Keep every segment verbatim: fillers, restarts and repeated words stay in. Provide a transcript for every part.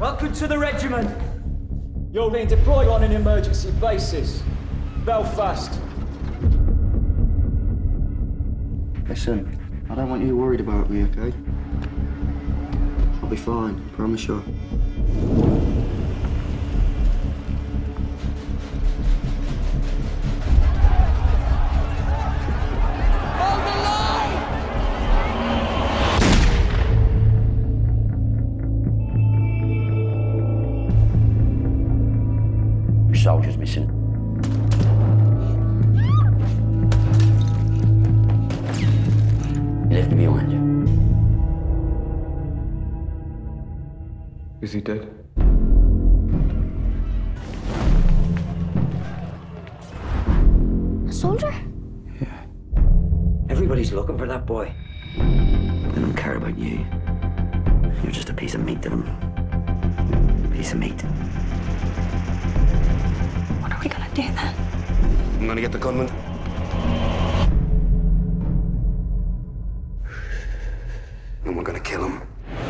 Welcome to the regiment. You're being deployed on an emergency basis. Belfast. Listen, I don't want you worried about me, okay? I'll be fine, promise you. Hold the line! Your soldier's missing. He left me behind you. Is he dead? A soldier? Yeah. Everybody's looking for that boy. They don't care about you. You're just a piece of meat to them. Piece of meat. What are we gonna do then? I'm gonna get the gunman. And we're gonna kill him.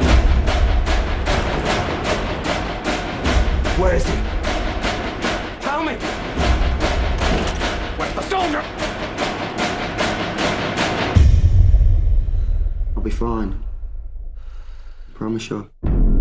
Where is he? Tell me! Where's the soldier? I'll be fine. Promise you.